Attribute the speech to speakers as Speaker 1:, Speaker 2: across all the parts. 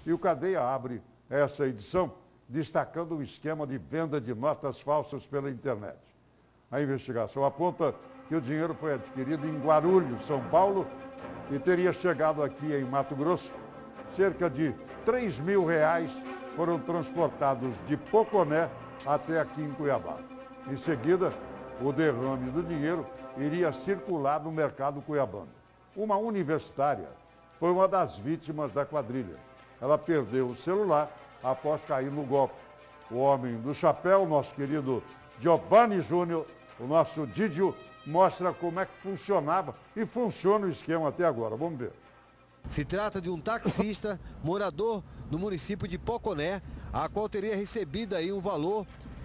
Speaker 1: E o Cadeia abre essa edição destacando um esquema de venda de notas falsas pela internet. A investigação aponta que o dinheiro foi adquirido em Guarulhos, São Paulo, e teria chegado aqui em Mato Grosso. Cerca de 3 mil reais foram transportados de Poconé até aqui em Cuiabá. Em seguida, o derrame do dinheiro iria circular no mercado cuiabano. Uma universitária foi uma das vítimas da quadrilha. Ela perdeu o celular após cair no golpe. O homem do chapéu, nosso querido Giovanni Júnior, o nosso Didio, mostra como é que funcionava e funciona o esquema até agora. Vamos ver.
Speaker 2: Se trata de um taxista morador no município de Poconé, a qual teria recebido aí um valor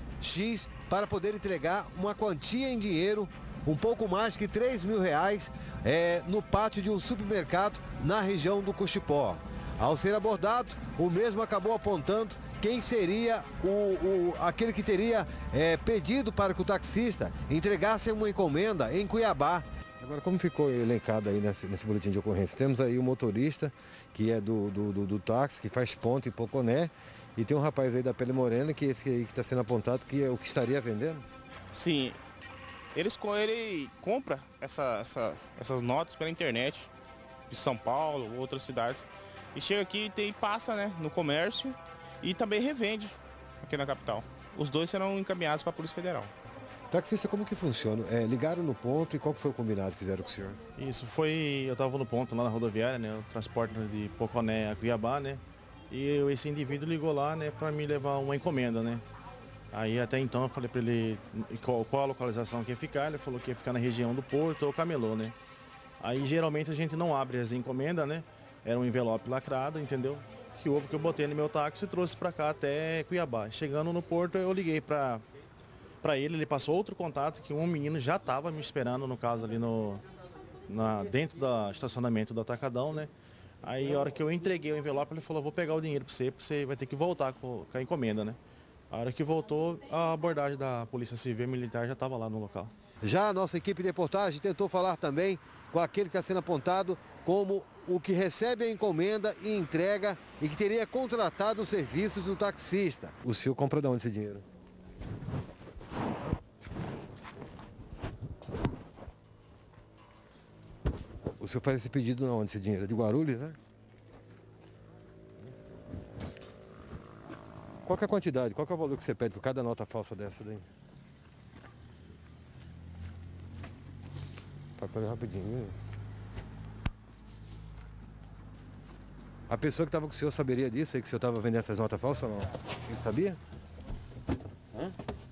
Speaker 2: X para poder entregar uma quantia em dinheiro, um pouco mais que 3 mil reais, no pátio de um supermercado na região do Cuxipó. Ao ser abordado, o mesmo acabou apontando quem seria aquele que teria pedido para que o taxista entregasse uma encomenda em Cuiabá. Agora, como ficou elencado aí nesse boletim de ocorrência? Temos aí o motorista, que é do táxi, que faz ponto em Poconé, e tem um rapaz aí da pele morena, que esse aí que está sendo apontado, que é o que estaria vendendo?
Speaker 3: Sim, ele compra essas notas pela internet, de São Paulo, outras cidades, e chega aqui e passa, né, no comércio e também revende aqui na capital. Os dois serão encaminhados para a Polícia Federal.
Speaker 2: Taxista, como que funciona? Ligaram no ponto e qual que foi o combinado que fizeram com o senhor?
Speaker 4: Isso, eu estava no ponto lá na rodoviária, né, o transporte de Poconé a Cuiabá, né, e esse indivíduo ligou lá, né, para me levar uma encomenda, né. Aí até então eu falei para ele qual a localização que ia ficar, ele falou que ia ficar na região do Porto ou Camelô, né. Aí geralmente a gente não abre as encomendas, né, era um envelope lacrado, entendeu? Que houve que eu botei no meu táxi e trouxe para cá até Cuiabá. Chegando no Porto eu liguei para ele passou outro contato que um menino já estava me esperando, no caso ali dentro do estacionamento do Atacadão, né? Aí a hora que eu entreguei o envelope, ele falou, vou pegar o dinheiro para você vai ter que voltar com a encomenda, né? A hora que voltou, a abordagem da Polícia Civil e Militar já estava lá no local.
Speaker 2: Já a nossa equipe de reportagem tentou falar também com aquele que está sendo apontado como o que recebe a encomenda e entrega e que teria contratado os serviços do taxista. O senhor compra de onde esse dinheiro? O senhor faz esse pedido de onde esse dinheiro? De Guarulhos, né? Qual que é a quantidade? Qual que é o valor que você pede por cada nota falsa dessa daí? Tá correndo rapidinho. A pessoa que estava com o senhor saberia disso aí, que o senhor estava vendendo essas notas falsas ou não? Ele sabia? Hã?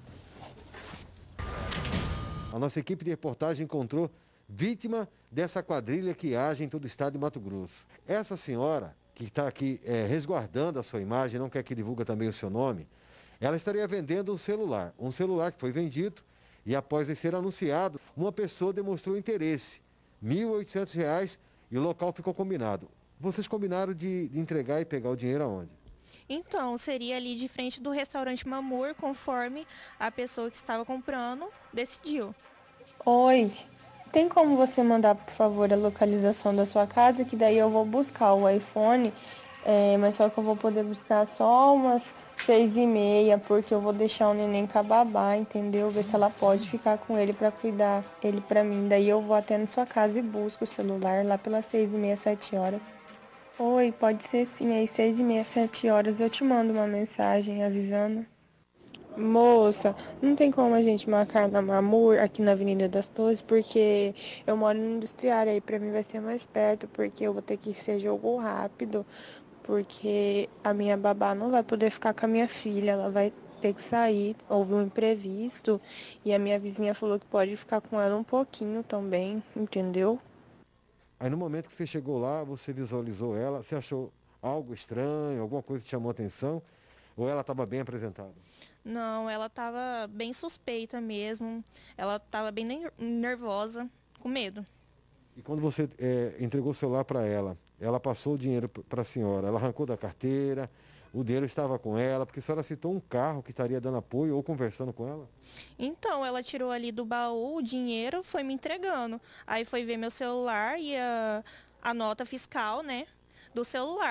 Speaker 2: A nossa equipe de reportagem encontrou vítima dessa quadrilha que age em todo o estado de Mato Grosso. Essa senhora, que está aqui resguardando a sua imagem, não quer que divulgue também o seu nome, ela estaria vendendo um celular que foi vendido e após ser anunciado, uma pessoa demonstrou interesse, R$ 1.800 e o local ficou combinado. Vocês combinaram de entregar e pegar o dinheiro aonde?
Speaker 5: Então, seria ali de frente do restaurante Mamur, conforme a pessoa que estava comprando decidiu.
Speaker 6: Oi, tem como você mandar, por favor, a localização da sua casa, que daí eu vou buscar o iPhone, mas só que eu vou poder buscar só umas 6h30, porque eu vou deixar o neném com a babá, entendeu? Ver se ela pode ficar com ele pra cuidar ele pra mim. Daí eu vou até na sua casa e busco o celular lá pelas 6h30, 7h. Oi, pode ser sim, aí 6h30, 7h eu te mando uma mensagem avisando. Moça, não tem como a gente marcar na Mamur, aqui na Avenida das Torres, porque eu moro no Industriário, aí pra mim vai ser mais perto, porque eu vou ter que ser jogo rápido, porque a minha babá não vai poder ficar com a minha filha, ela vai ter que sair, houve um imprevisto, e a minha vizinha falou que pode ficar com ela um pouquinho também, entendeu?
Speaker 2: Aí no momento que você chegou lá, você visualizou ela, você achou algo estranho, alguma coisa que chamou a atenção, ou ela estava bem apresentada?
Speaker 5: Não, ela estava bem suspeita mesmo, ela estava bem nervosa, com medo.
Speaker 2: E quando você entregou o celular para ela, ela passou o dinheiro para a senhora, ela arrancou da carteira, o dinheiro estava com ela, porque a senhora citou um carro que estaria dando apoio ou conversando com ela?
Speaker 5: Então, ela tirou ali do baú o dinheiro, foi me entregando. Aí foi ver meu celular e a nota fiscal, né, do celular.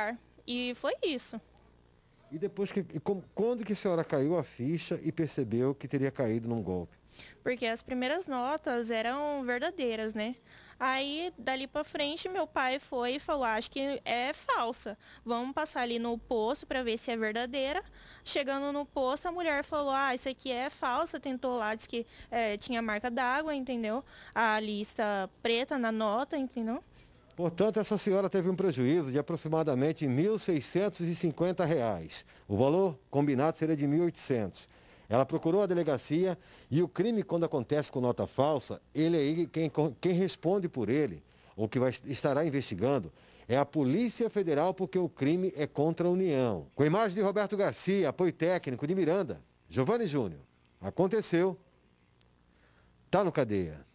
Speaker 5: E foi isso.
Speaker 2: E depois, quando que a senhora caiu a ficha e percebeu que teria caído num golpe?
Speaker 5: Porque as primeiras notas eram verdadeiras, né? Aí, dali pra frente, meu pai foi e falou, acho que é falsa. Vamos passar ali no posto para ver se é verdadeira. Chegando no posto, a mulher falou, isso aqui é falsa. Tentou lá, disse que tinha marca d'água, entendeu? A lista preta na nota, entendeu?
Speaker 2: Portanto, essa senhora teve um prejuízo de aproximadamente R$ 1.650. O valor combinado seria de R$ 1.800. Ela procurou a delegacia e o crime, quando acontece com nota falsa, ele aí, quem responde por ele, ou que estará investigando, é a Polícia Federal, porque o crime é contra a União. Com a imagem de Roberto Garcia, apoio técnico de Miranda, Giovanni Júnior. Aconteceu. Tá no Cadeia.